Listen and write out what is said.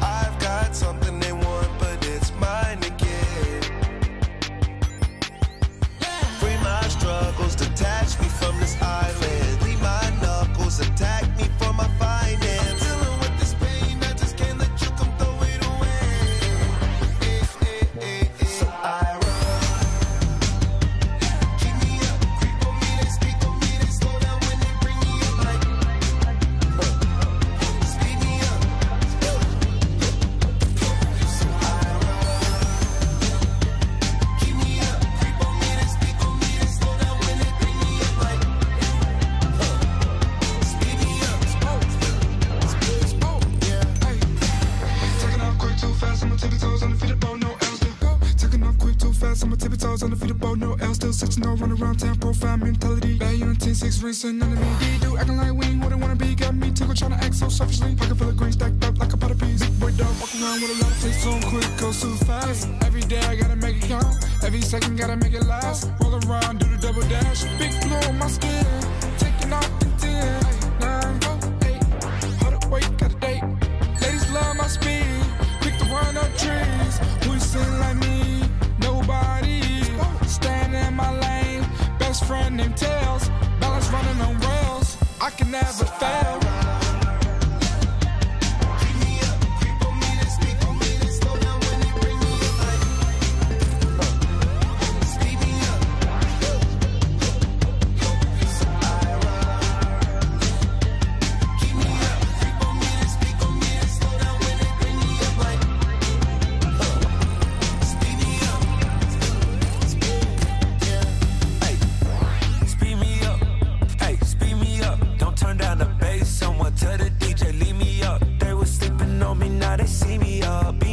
I've got something they want, but it's mine to get. Free my struggles, detach me from this island. Leave my knuckles, attack me for my finance. I'm dealing with this pain, I just can't let you come throw it away. So I run. Keep me up, creep on me, they speak on me, they slow down when they bring me up like speed me up. So I run. Keep me up, creep on me, they speak on me, they slow down when they bring me up like speed me up. Yeah, hey. Taking off quick too fast, I'm on tippy toes, undefeatable, no L still. Taking off quick too fast, I'm on tippy toes, undefeatable, no L still. 6-0, run around town, profile mentality. Value on 10-6, racing under me. D-do acting like we ain't what I wanna be. Got me tickle, tryna act so selfishly. Pocket full of green stacked up like a pot of peas. Big boy dog, walking around with a lot of taste, so quick, goes too fast. Every day I gotta make it count, every second gotta make it last. Roll around, do the double dash. Big glow on my skin, taking off in 10, 9, 8. Hold up, wait, got a date. Ladies love my speed, quick to run up trees. Who you sing like me? Nobody. Standing in my lane, best friend named Tails. Balance running on rails, I can never fail. Keep me up, creep on me, they speak on me, they slow down when they bring me up like speed me up. So I run. Keep me up, creep on me, they speak on me, they slow down when they bring me up like speed me up. Hey, speed me up. Hey, speed me up. Don't turn down the bass. Someone tell the DJ leave me up. They was sleeping on me, now they see me up.